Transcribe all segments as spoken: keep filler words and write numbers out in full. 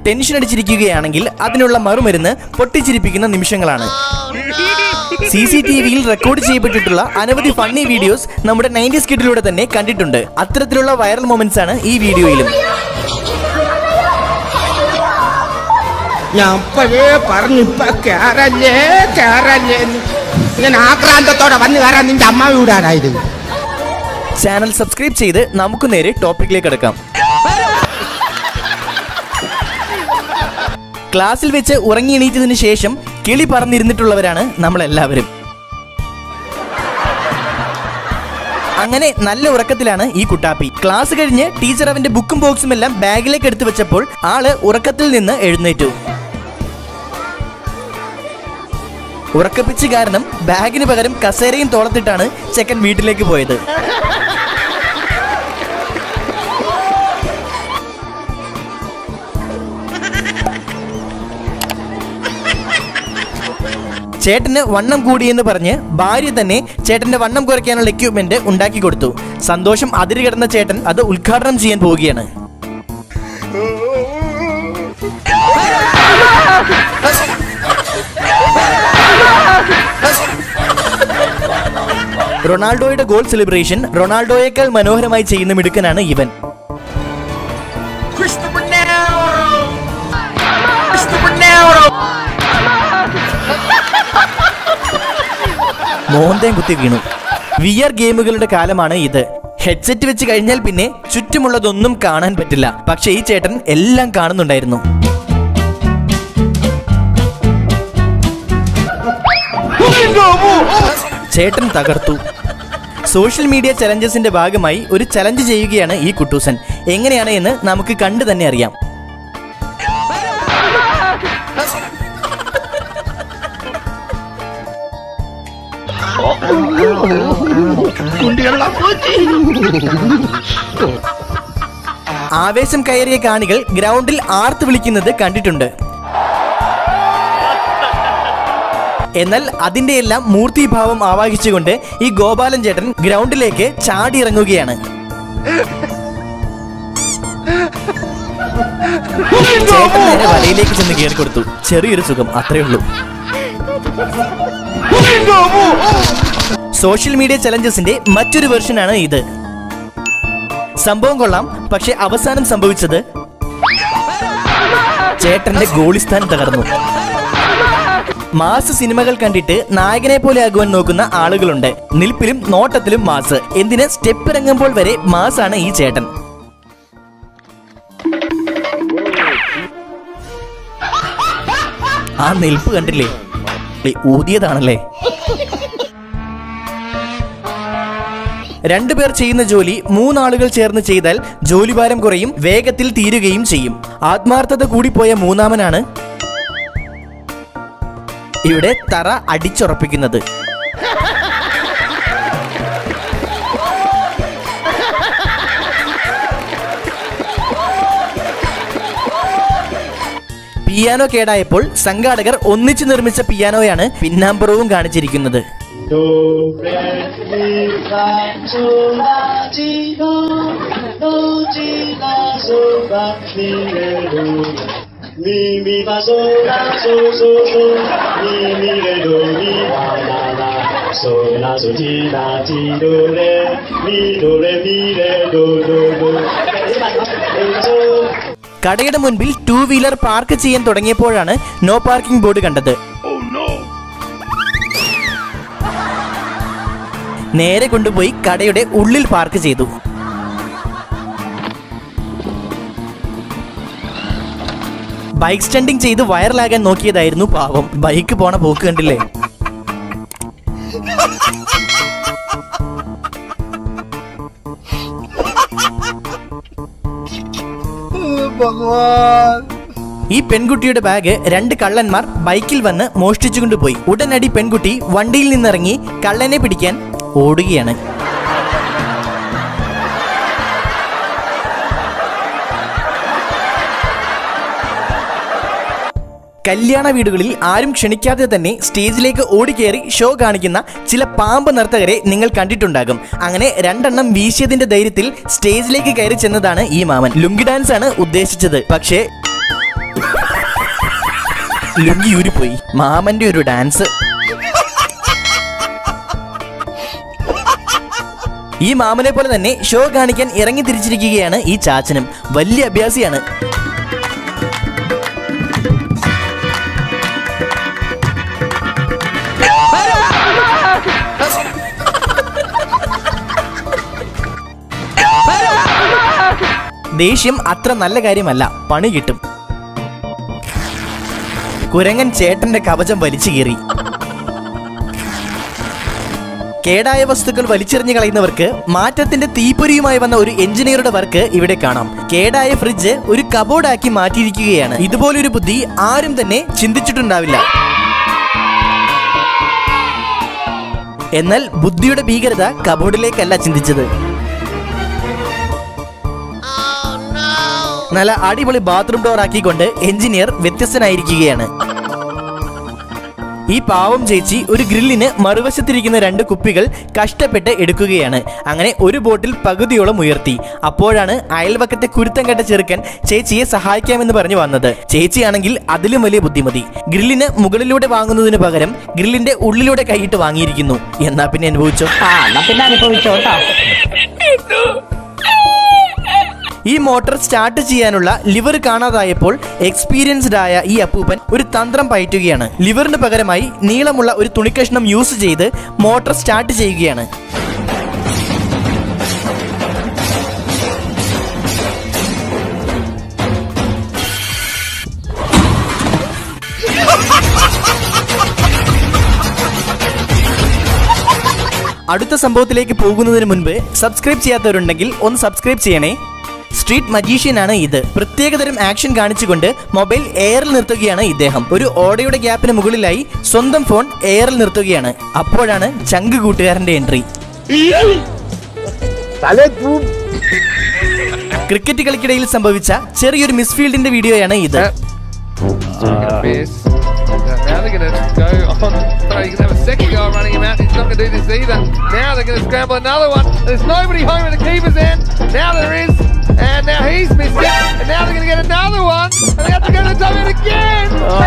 Tension അടിച്ചിരിക്കുകയാണെങ്കിൽ അതിനുള്ള മറുമരുന്ന് പൊട്ടിച്ചിരിപ്പിക്കുന്ന നിമിഷങ്ങളാണ്. സി സി ടി വിയിൽ റെക്കോർഡ് ചെയ്യപ്പെട്ടിട്ടുള്ള അനവധി ഫണ്ണി വീഡിയോസ് നമ്മുടെ നയൻറ്റീസ് കിഡിലൂടെ തന്നെ കണ്ടിട്ടുണ്ട്. അത്തരത്തിലുള്ള വൈറൽ മൊമെന്റ്സ് ആണ് ഈ വീഡിയോയിലും. ഞാൻ പറഞ്ഞു ഞാൻ ആക്രാന്തത്തോടെ വന്നു കയറാൻ നിന്റെ അമ്മ വീടാനായത്. ചാനൽ സബ്സ്ക്രൈബ് ചെയ്ത് നമുക്ക് നേരെ ടോപ്പിക്കിലേക്ക് കിടക്കാം. ക്ലാസ്സിൽ വെച്ച് ഉറങ്ങി എണീറ്റതിനു ശേഷം കിളി പറന്നിരുന്നിട്ടുള്ളവരാണ് നമ്മളെല്ലാവരും. അങ്ങനെ നല്ല ഉറക്കത്തിലാണ് ഈ കുട്ടാപ്പി. ക്ലാസ് കഴിഞ്ഞ് ടീച്ചർ അവന്റെ ബുക്കും ബോക്സും എല്ലാം ബാഗിലേക്ക് എടുത്തു വെച്ചപ്പോൾ ആള് ഉറക്കത്തിൽ നിന്ന് എഴുന്നേറ്റു. ഉറക്കപ്പിച്ച് കാരണം ബാഗിന് പകരം കസേരയും തോളത്തിട്ടാണ് ചെക്കൻ വീട്ടിലേക്ക് പോയത്. ചേട്ടന് വണ്ണം കൂടിയെന്ന് പറഞ്ഞ് ഭാര്യ തന്നെ ചേട്ടന്റെ വണ്ണം കുറയ്ക്കാനുള്ള എക്യുപ്മെന്റ് ഉണ്ടാക്കി കൊടുത്തു. സന്തോഷം അതിരുകിടന്ന ചേട്ടൻ അത് ഉദ്ഘാടനം ചെയ്യാൻ പോവുകയാണ്. റൊണാൾഡോയുടെ ഗോൾ സെലിബ്രേഷൻ റൊണാൾഡോയേക്കാൾ മനോഹരമായി ചെയ്യുന്ന മിടുക്കനാണ് ഇവൻ. മോന്തയും കുത്തി വീണു. വി ആർ ഗെയിമുകളുടെ കാലമാണ് ഇത്. ഹെഡ്സെറ്റ് വെച്ച് കഴിഞ്ഞാൽ പിന്നെ ചുറ്റുമുള്ളതൊന്നും കാണാൻ പറ്റില്ല. പക്ഷെ ഈ ചേട്ടൻ എല്ലാം കാണുന്നുണ്ടായിരുന്നു. ചേട്ടൻ തകർത്തു. സോഷ്യൽ മീഡിയ ചലഞ്ചസിന്റെ ഭാഗമായി ഒരു ചലഞ്ച് ചെയ്യുകയാണ് ഈ കുട്ടൂസൻ. എങ്ങനെയാണ് എന്ന് നമുക്ക് കണ്ടു തന്നെ അറിയാം. ആവേശം കയറിയ കാണികൾ ഗ്രൗണ്ടിൽ ആർത്ത് വിളിക്കുന്നത് കണ്ടിട്ടുണ്ട്. എന്നാൽ അതിന്റെ എല്ലാം മൂർത്തിഭാവം ആവാഹിച്ചുകൊണ്ട് ഈ ഗോപാലൻ ചേട്ടൻ ഗ്രൗണ്ടിലേക്ക് ചാടി ഇറങ്ങുകയാണ്. ചേട്ടൻ നേരെ വലയിലേക്ക് ചെന്ന് കയറി കൊടുത്തു. ചെറിയൊരു സുഖം, അത്രയേ ഉള്ളൂ. സോഷ്യൽ മീഡിയ ചലഞ്ചസിന്റെ മറ്റൊരു വെർഷനാണ് ഇത്. സംഭവം കൊള്ളാം, പക്ഷെ അവസാനം സംഭവിച്ചത് ചേട്ടന്റെ ഗോളിസ്ഥാൻ തകർന്നു. മാസ് സിനിമകൾ കണ്ടിട്ട് നായകനെ പോലെ ആകുവാൻ നോക്കുന്ന ആളുകളുണ്ട്. നിൽപ്പിലും നോട്ടത്തിലും മാസ്. എന്തിന് സ്റ്റെപ്പ് ഇറങ്ങുമ്പോൾ വരെ മാസാണ് ഈ ചേട്ടൻ. ആ നിൽപ്പ് കണ്ടില്ലേ? ഊതിയതാണല്ലേ. രണ്ടുപേർ ചെയ്യുന്ന ജോലി മൂന്നാളുകൾ ചേർന്ന് ചെയ്താൽ ജോലിഭാരം കുറയും, വേഗത്തിൽ തീരുകയും ചെയ്യും. ആത്മാർത്ഥത കൂടിപ്പോയ മൂന്നാമനാണ് ഇവിടെ തറ അടിച്ചുറപ്പിക്കുന്നത്. പിയാനോ കേടായപ്പോൾ സംഘാടകർ ഒന്നിച്ചു നിർമ്മിച്ച പിയാനോയാണ് പിന്നാമ്പുറവും കാണിച്ചിരിക്കുന്നത്. കടയുടെ മുൻപിൽ ടൂ വീലർ പാർക്ക് ചെയ്യാൻ തുടങ്ങിയപ്പോഴാണ് നോ പാർക്കിംഗ് ബോർഡ് കണ്ടത്. നേരെ കൊണ്ടുപോയി കടയുടെ ഉള്ളിൽ പാർക്ക് ചെയ്തു. ബൈക്ക് സ്റ്റണ്ടിങ് ചെയ്ത് വൈറലാകാൻ നോക്കിയതായിരുന്നു പാവം. ബൈക്ക് പോണ പോക്ക് കണ്ടില്ലേ? ഈ പെൺകുട്ടിയുടെ ബാഗ് രണ്ട് കള്ളന്മാർ ബൈക്കിൽ വന്ന് മോഷ്ടിച്ചുകൊണ്ടുപോയി. ഉടനടി പെൺകുട്ടി വണ്ടിയിൽ നിന്നിറങ്ങി കള്ളനെ പിടിക്കാൻ ഓടുകയാണ്. കല്യാണ വീടുകളിൽ ആരും ക്ഷണിക്കാതെ തന്നെ സ്റ്റേജിലേക്ക് ഓടിക്കേറി ഷോ കാണിക്കുന്ന ചില പാമ്പ് നർത്തകരെ നിങ്ങൾ കണ്ടിട്ടുണ്ടാകും. അങ്ങനെ രണ്ടെണ്ണം വീശിയതിന്റെ ധൈര്യത്തിൽ സ്റ്റേജിലേക്ക് കയറി ചെന്നതാണ് ഈ മാമൻ. ലുങ്കി ഡാൻസ് ആണ് ഉദ്ദേശിച്ചത്. പക്ഷേ ലുങ്കി ഊരിപ്പോയി. മാമന്റെ ഒരു ഡാൻസ്. ഈ മാമനെ പോലെ തന്നെ ഷോ കാണിക്കാൻ ഇറങ്ങി തിരിച്ചിരിക്കുകയാണ് ഈ ചാച്ചനും. വലിയ അഭ്യാസിയാണ്. ദേഷ്യം അത്ര നല്ല കാര്യമല്ല, പണി കിട്ടും. കുരങ്ങൻ ചേട്ടന്റെ കവചം വലിച്ചു കീറി. കേടായ വസ്തുക്കൾ വലിച്ചെറിഞ്ഞു കളയുന്നവർക്ക് മാറ്റത്തിന്റെ തീപ്പൊരിയുമായി വന്ന ഒരു എഞ്ചിനീയറുടെ വർക്ക് ഇവിടെ കാണാം. കേടായ ഫ്രിഡ്ജ് ഒരു കബോർഡാക്കി മാറ്റിയിരിക്കുകയാണ്. ഇതുപോലൊരു ബുദ്ധി ആരും തന്നെ ചിന്തിച്ചിട്ടുണ്ടാവില്ല. എന്നാൽ ബുദ്ധിയുടെ ഭീകരത കബോർഡിലേക്കല്ല ചിന്തിച്ചത്. നല്ല അടിപൊളി ബാത്റൂം ഡോർ ആക്കിക്കൊണ്ട് എഞ്ചിനീയർ വ്യത്യസ്തനായിരിക്കുകയാണ്. ഈ പാവം ചേച്ചി ഒരു ഗ്രില്ലിന് മറുവശത്തിരിക്കുന്ന രണ്ട് കുപ്പികൾ കഷ്ടപ്പെട്ട് എടുക്കുകയാണ്. അങ്ങനെ ഒരു ബോട്ടിൽ പകുതിയോളം ഉയർത്തി. അപ്പോഴാണ് അയൽവക്കത്തെ കുരുത്തം കെട്ട ചെറുക്കൻ ചേച്ചിയെ സഹായിക്കാമെന്ന് പറഞ്ഞു വന്നത്. ചേച്ചിയാണെങ്കിൽ അതിലും വലിയ ബുദ്ധിമതി. ഗ്രില്ലിന് മുകളിലൂടെ വാങ്ങുന്നതിന് പകരം ഗ്രില്ലിന്റെ ഉള്ളിലൂടെ കൈയിട്ട് വാങ്ങിയിരിക്കുന്നു. എന്നാ പിന്നെ അനുഭവിച്ചോ. ഈ മോട്ടോർ സ്റ്റാർട്ട് ചെയ്യാനുള്ള ലിവർ കാണാതായപ്പോൾ എക്സ്പീരിയൻസ്ഡ് ആയ ഈ അപ്പൂപ്പൻ ഒരു തന്ത്രം പയറ്റുകയാണ്. ലിവറിന് പകരമായി നീളമുള്ള ഒരു തുണിക്കഷ്ണം യൂസ് ചെയ്ത് മോട്ടോർ സ്റ്റാർട്ട് ചെയ്യുകയാണ്. അടുത്ത സംഭവത്തിലേക്ക് പോകുന്നതിന് മുൻപ് സബ്സ്ക്രൈബ് ചെയ്യാത്തവരുണ്ടെങ്കിൽ ഒന്ന് സബ്സ്ക്രൈബ് ചെയ്യണേ. സ്ട്രീറ്റ് മജീഷ്യൻ ആണ് ഇത്. പ്രത്യേകതരം ആക്ഷൻ കാണിച്ചുകൊണ്ട് മൊബൈൽ എയറിൽ നിർത്തുകയാണ് ഇദ്ദേഹം. ഒരു ഓടയുടെ ഗ്യാപ്പിന് മുകളിലായി സ്വന്തം ഫോൺ എയറിൽ നിർത്തുകയാണ്. അപ്പോഴാണ് ചങ്ക് കൂട്ടുകാരന്റെ എൻട്രി. ക്രിക്കറ്റ് കളിക്കിടയിൽ സംഭവിച്ച ചെറിയൊരു മിസ്ഫീൽഡിന്റെ വീഡിയോയാണ് ഇത്. Now they're going to go on. Sorry, you can have a second guy running him out. He's not going to do this either. Now they're going to scramble another one. There's nobody home at the keeper's end. Now there is. And now he's missed it. And now they're going to get another one. And they have to go to the top end again.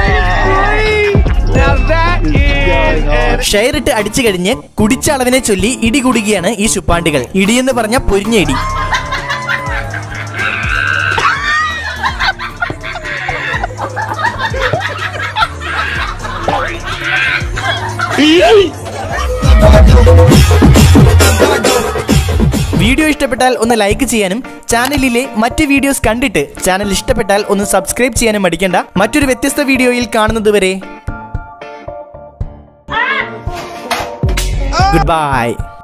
Now that is. ഷെയറിട്ട് അടിച്ചു കഴിഞ്ഞ് കുടിച്ച അളവിനെ ചൊല്ലി ഇടി കൂടുകയാണ് ഈ ശുപ്പാണ്ടികൾ. ഇടിയെന്ന് പറഞ്ഞ പൊരിഞ്ഞ ഇടി. വീഡിയോ ഇഷ്ടപ്പെട്ടാൽ ഒന്ന് ലൈക്ക് ചെയ്യാനും ചാനലിലെ മറ്റ് വീഡിയോസ് കണ്ടിട്ട് ചാനൽ ഇഷ്ടപ്പെട്ടാൽ ഒന്ന് സബ്സ്ക്രൈബ് ചെയ്യാനും മടിക്കണ്ട. മറ്റൊരു വ്യത്യസ്ത വീഡിയോയിൽ കാണുന്നത് വരെ ഗുഡ് ബൈ.